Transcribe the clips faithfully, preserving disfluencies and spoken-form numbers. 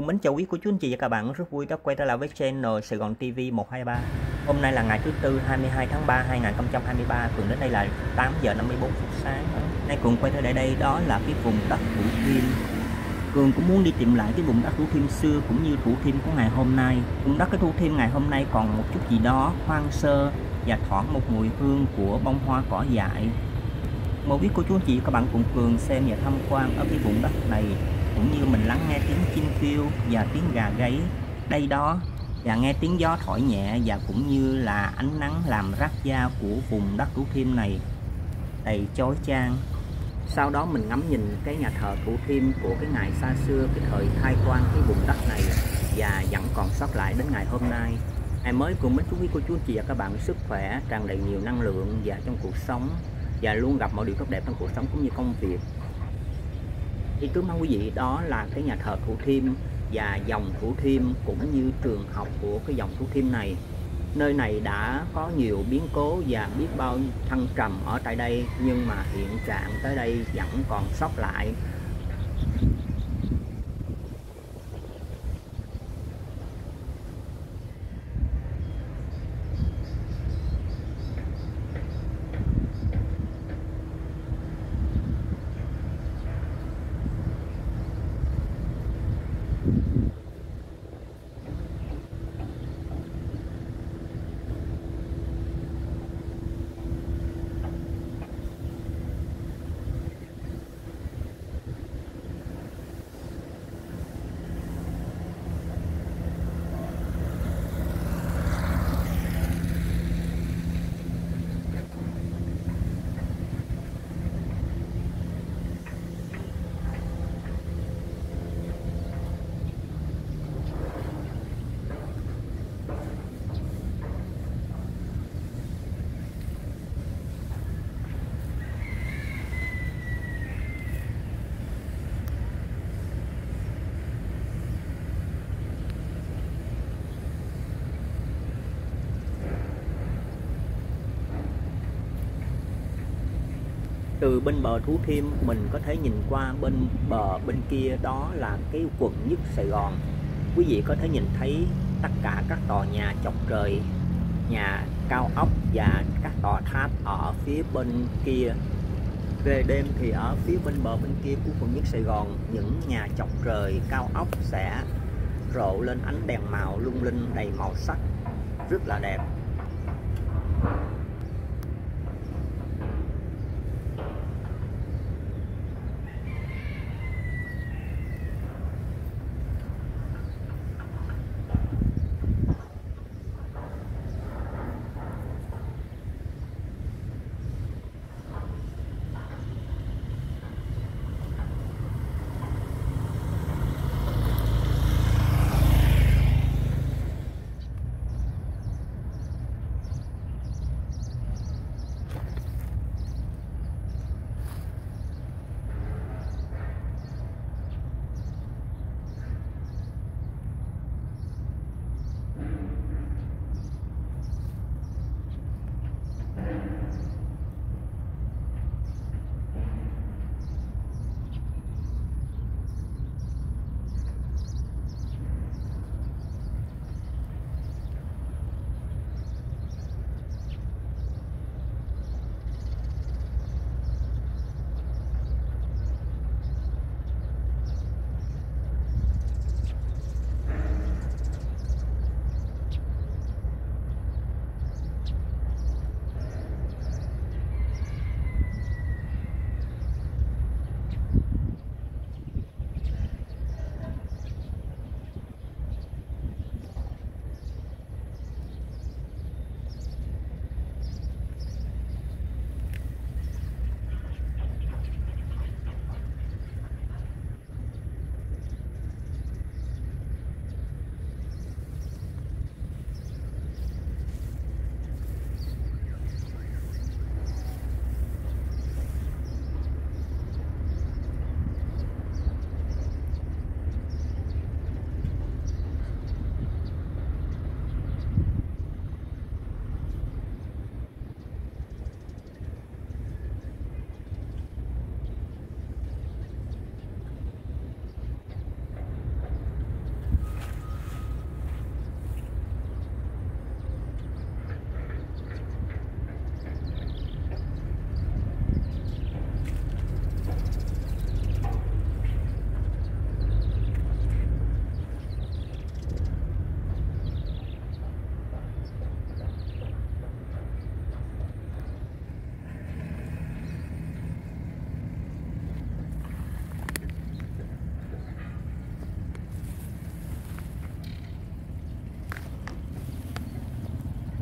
Thân mến chào quý cô chú anh chị và các bạn, rất vui đã quay trở lại với channel Sài Gòn ti vi một hai ba. Hôm nay là ngày thứ tư hai mươi hai tháng ba hai nghìn không trăm hai mươi ba, Cường đến đây là tám giờ năm mươi tư phút sáng. Nay Cường quay trở lại đây đó là cái vùng đất Thủ Thiêm. Cường cũng muốn đi tìm lại cái vùng đất Thủ Thiêm xưa cũng như Thủ Thiêm của ngày hôm nay. Vùng đất cái Thủ Thiêm ngày hôm nay còn một chút gì đó hoang sơ và thoảng một mùi hương của bông hoa cỏ dại. Mời quý cô chú anh chị các bạn cùng Cường xem và tham quan ở cái vùng đất này, cũng như mình lắng nghe tiếng chim kêu và tiếng gà gáy đây đó, và nghe tiếng gió thổi nhẹ, và cũng như là ánh nắng làm rát da của vùng đất Thủ Thiêm này đầy chói chang. Sau đó mình ngắm nhìn cái nhà thờ Thủ Thiêm của cái ngày xa xưa, cái thời khai quang cái vùng đất này và vẫn còn sót lại đến ngày hôm nay. Ngày mới cùng mến chúc quý cô chú anh chị và các bạn sức khỏe, tràn đầy nhiều năng lượng và trong cuộc sống, và luôn gặp mọi điều tốt đẹp trong cuộc sống cũng như công việc. Thì trước mắt quý vị đó là cái nhà thờ Thủ Thiêm và dòng Thủ Thiêm cũng như trường học của cái dòng Thủ Thiêm này. Nơi này đã có nhiều biến cố và biết bao thăng trầm ở tại đây, nhưng mà hiện trạng tới đây vẫn còn sót lại. Từ bên bờ Thủ Thiêm mình có thể nhìn qua bên bờ bên kia đó là cái quận nhất Sài Gòn. Quý vị có thể nhìn thấy tất cả các tòa nhà chọc trời, nhà cao ốc và các tòa tháp ở phía bên kia. Về đêm thì ở phía bên bờ bên kia của quận nhất Sài Gòn, những nhà chọc trời cao ốc sẽ rộ lên ánh đèn màu lung linh đầy màu sắc, rất là đẹp.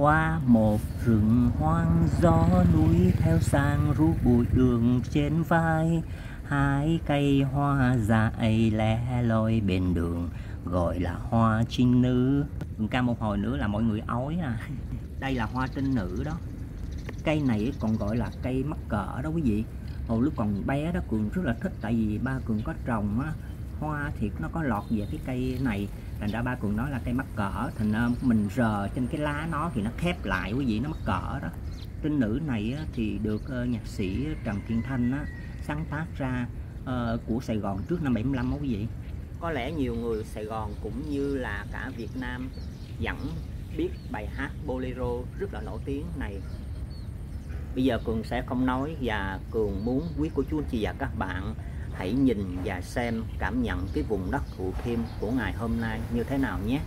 Qua một rừng hoang gió núi theo sang ru bụi đường trên vai, hai cây hoa dại lẻ loi bên đường gọi là hoa trinh nữ. Cường ca một hồi nữa là mọi người ói à. Đây là hoa trinh nữ đó. Cây này còn gọi là cây mắc cỡ đó quý vị. Hồi lúc còn bé đó Cường rất là thích, tại vì ba Cường có trồng á, hoa thiệt nó có lọt về cái cây này, thành ra ba Cường nói là cây mắc cỡ, thành ra mình rờ trên cái lá nó thì nó khép lại quý vị, nó mắc cỡ đó. Trinh nữ này á, thì được uh, nhạc sĩ Trần Kiên Thanh á, sáng tác ra uh, của Sài Gòn trước năm bảy mươi lăm đó quý vị. Có lẽ nhiều người Sài Gòn cũng như là cả Việt Nam vẫn biết bài hát Bolero rất là nổi tiếng này. Bây giờ Cường sẽ không nói, và Cường muốn quý cô chú anh chị và các bạn hãy nhìn và xem, cảm nhận cái vùng đất Thủ Thiêm của ngày hôm nay như thế nào nhé.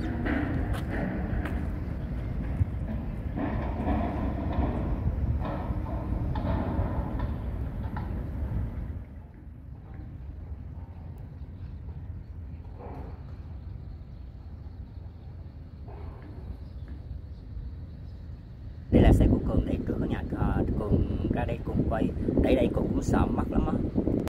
Đây là xe của Cường đây trước ở nhà, uh, Cường ra đây cùng quay, đây đây Cường cũng sợ mất lắm á.